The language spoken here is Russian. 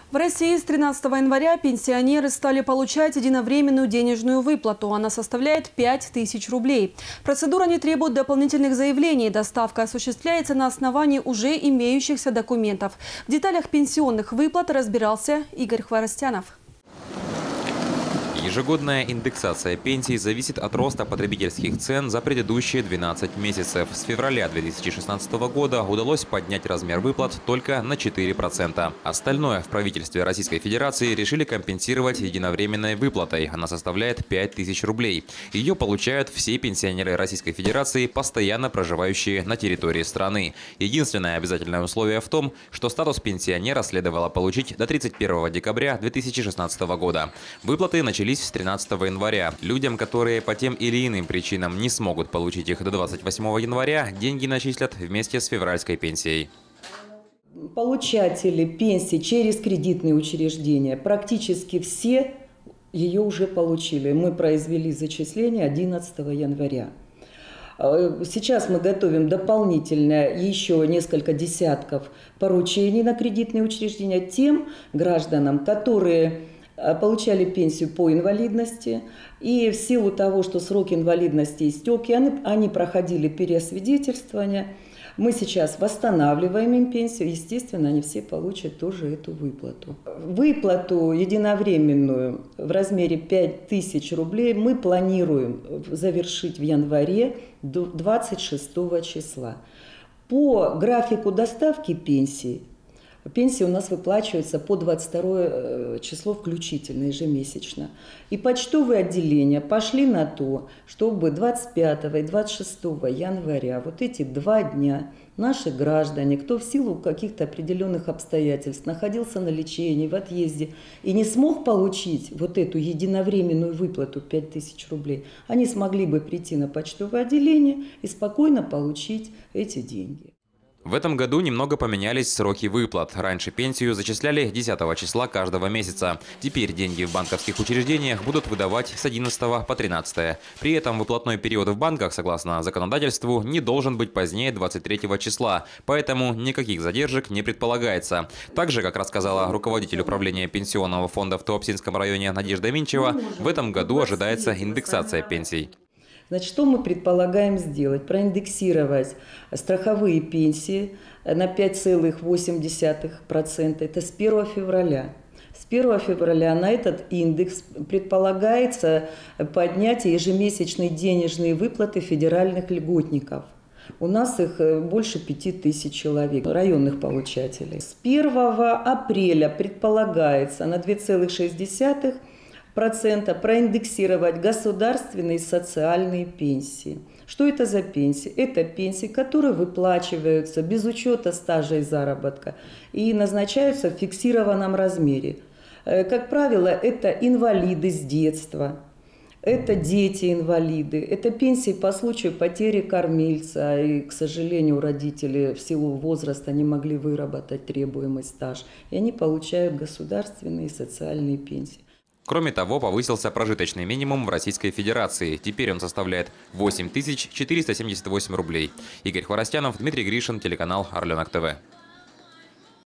В России с 13 января пенсионеры стали получать единовременную денежную выплату. Она составляет 5000 рублей. Процедура не требует дополнительных заявлений. Доставка осуществляется на основании уже имеющихся документов. В деталях пенсионных выплат разбирался Игорь Хворостянов. Ежегодная индексация пенсий зависит от роста потребительских цен за предыдущие 12 месяцев. С февраля 2016 года удалось поднять размер выплат только на 4%. Остальное в правительстве Российской Федерации решили компенсировать единовременной выплатой. Она составляет 5000 рублей. Ее получают все пенсионеры Российской Федерации, постоянно проживающие на территории страны. Единственное обязательное условие в том, что статус пенсионера следовало получить до 31 декабря 2016 года. Выплаты начались с 13 января. Людям, которые по тем или иным причинам не смогут получить их до 28 января, деньги начислят вместе с февральской пенсией. Получатели пенсии через кредитные учреждения практически все ее уже получили. Мы произвели зачисление 11 января. Сейчас мы готовим дополнительно еще несколько десятков поручений на кредитные учреждения тем гражданам, которые получали пенсию по инвалидности, и в силу того, что срок инвалидности истек, и они проходили переосвидетельствование, мы сейчас восстанавливаем им пенсию, естественно, они все получат тоже эту выплату. Выплату единовременную в размере 5000 рублей мы планируем завершить в январе до 26 числа. По графику доставки пенсии у нас выплачиваются по 22 число включительно, ежемесячно. И почтовые отделения пошли на то, чтобы 25 и 26 января, вот эти 2 дня, наши граждане, кто в силу каких-то определенных обстоятельств находился на лечении, в отъезде и не смог получить вот эту единовременную выплату 5000 рублей, они смогли бы прийти на почтовое отделение и спокойно получить эти деньги. В этом году немного поменялись сроки выплат. Раньше пенсию зачисляли 10 числа каждого месяца. Теперь деньги в банковских учреждениях будут выдавать с 11 по 13. При этом выплатной период в банках, согласно законодательству, не должен быть позднее 23 числа. Поэтому никаких задержек не предполагается. Также, как рассказала руководитель управления пенсионного фонда в Туапсинском районе Надежда Минчева, в этом году ожидается индексация пенсий. Значит, что мы предполагаем сделать? Проиндексировать страховые пенсии на 5,8%. Это с 1 февраля. С 1 февраля на этот индекс предполагается поднятие ежемесячной денежной выплаты федеральных льготников. У нас их больше 5000 человек, районных получателей. С 1 апреля предполагается на 2,6% проиндексировать государственные социальные пенсии. Что это за пенсии? Это пенсии, которые выплачиваются без учета стажа и заработка и назначаются в фиксированном размере. Как правило, это инвалиды с детства, это дети-инвалиды, это пенсии по случаю потери кормильца. И, к сожалению, родители в силу возраста не могли выработать требуемый стаж. И они получают государственные социальные пенсии. Кроме того, повысился прожиточный минимум в Российской Федерации. Теперь он составляет 8478 рублей. Игорь Хворостянов, Дмитрий Гришин, телеканал Орленок ТВ.